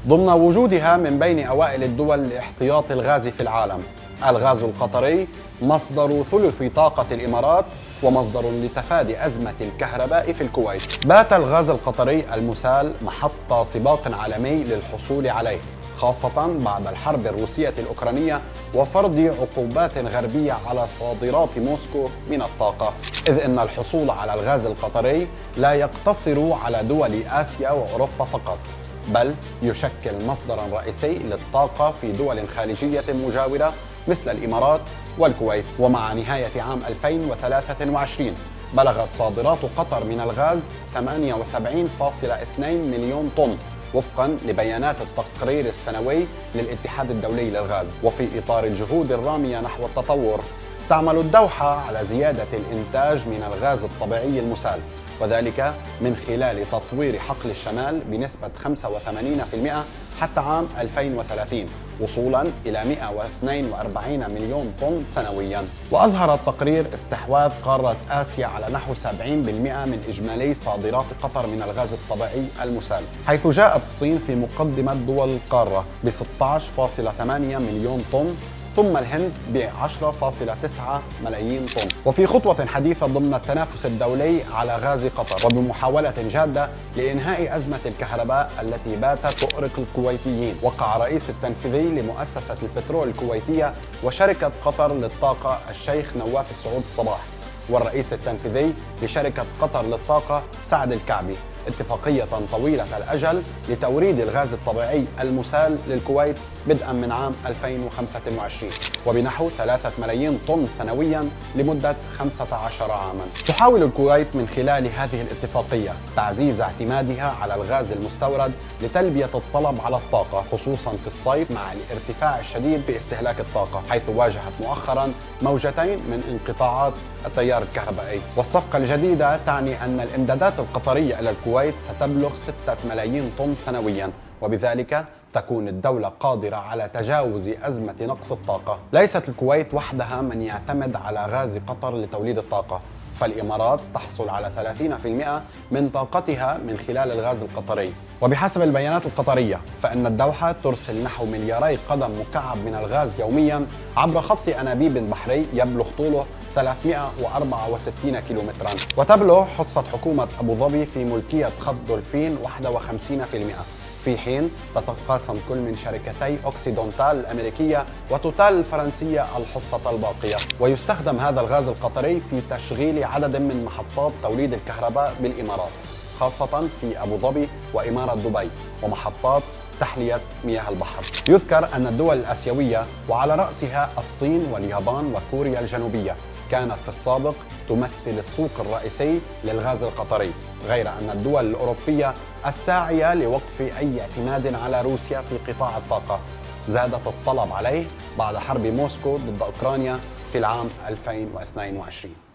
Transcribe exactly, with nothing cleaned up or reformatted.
ضمن وجودها من بين أوائل الدول لاحتياط الغاز في العالم. الغاز القطري مصدر ثلث طاقة الإمارات ومصدر لتفادي أزمة الكهرباء في الكويت. بات الغاز القطري المسال محط سباق عالمي للحصول عليه، خاصة بعد الحرب الروسية الأوكرانية وفرض عقوبات غربية على صادرات موسكو من الطاقة، إذ أن الحصول على الغاز القطري لا يقتصر على دول آسيا وأوروبا فقط، بل يشكل مصدرا رئيسي للطاقة في دول خارجية مجاورة مثل الإمارات والكويت. ومع نهاية عام ألفين وثلاثة وعشرين بلغت صادرات قطر من الغاز ثمانية وسبعين فاصلة اثنين مليون طن وفقا لبيانات التقرير السنوي للاتحاد الدولي للغاز. وفي إطار الجهود الرامية نحو التطور، تعمل الدوحة على زيادة الإنتاج من الغاز الطبيعي المسال، وذلك من خلال تطوير حقل الشمال بنسبة خمسة وثمانين بالمئة حتى عام ألفين وثلاثين وصولا إلى مئة واثنين وأربعين مليون طن سنويا. وأظهر التقرير استحواذ قارة آسيا على نحو سبعين بالمئة من إجمالي صادرات قطر من الغاز الطبيعي المسال، حيث جاءت الصين في مقدمة دول القارة ب ستة عشر فاصلة ثمانية مليون طن، ثم الهند ب عشرة فاصلة تسعة ملايين طن. وفي خطوة حديثة ضمن التنافس الدولي على غاز قطر وبمحاولة جادة لإنهاء أزمة الكهرباء التي باتت تؤرق الكويتيين، وقع الرئيس التنفيذي لمؤسسة البترول الكويتية وشركة قطر للطاقة الشيخ نواف السعود الصباح والرئيس التنفيذي لشركة قطر للطاقة سعد الكعبي اتفاقية طويلة الأجل لتوريد الغاز الطبيعي المسال للكويت بدءا من عام ألفين وخمسة وعشرين وبنحو ثلاثة ملايين طن سنويا لمدة خمسة عشر عاما. تحاول الكويت من خلال هذه الاتفاقية تعزيز اعتمادها على الغاز المستورد لتلبية الطلب على الطاقة، خصوصا في الصيف مع الارتفاع الشديد في استهلاك الطاقة، حيث واجهت مؤخرا موجتين من انقطاعات التيار الكهربائي. والصفقة الجديدة تعني أن الإمدادات القطرية إلى الكويت ستبلغ ستة ملايين طن سنويا، وبذلك تكون الدولة قادرة على تجاوز أزمة نقص الطاقة. ليست الكويت وحدها من يعتمد على غاز قطر لتوليد الطاقة، فالإمارات تحصل على ثلاثين بالمئة من طاقتها من خلال الغاز القطري. وبحسب البيانات القطرية فإن الدوحة ترسل نحو ملياري قدم مكعب من الغاز يوميا عبر خط أنابيب بحري يبلغ طوله ثلاثمئة وأربعة وستين كيلومترا. وتبلغ حصة حكومة أبو ظبي في ملكية خط دولفين واحد وخمسين بالمئة، في حين تتقاسم كل من شركتي أوكسيدونتال الأمريكية وتوتال الفرنسية الحصة الباقية. ويستخدم هذا الغاز القطري في تشغيل عدد من محطات توليد الكهرباء بالإمارات، خاصة في أبو ظبي وإمارة دبي، ومحطات تحلية مياه البحر. يذكر أن الدول الآسيوية وعلى رأسها الصين واليابان وكوريا الجنوبية كانت في السابق تمثل السوق الرئيسي للغاز القطري، غير أن الدول الأوروبية الساعية لوقف أي اعتماد على روسيا في قطاع الطاقة زادت الطلب عليه بعد حرب موسكو ضد أوكرانيا في العام ألفين واثنين وعشرين.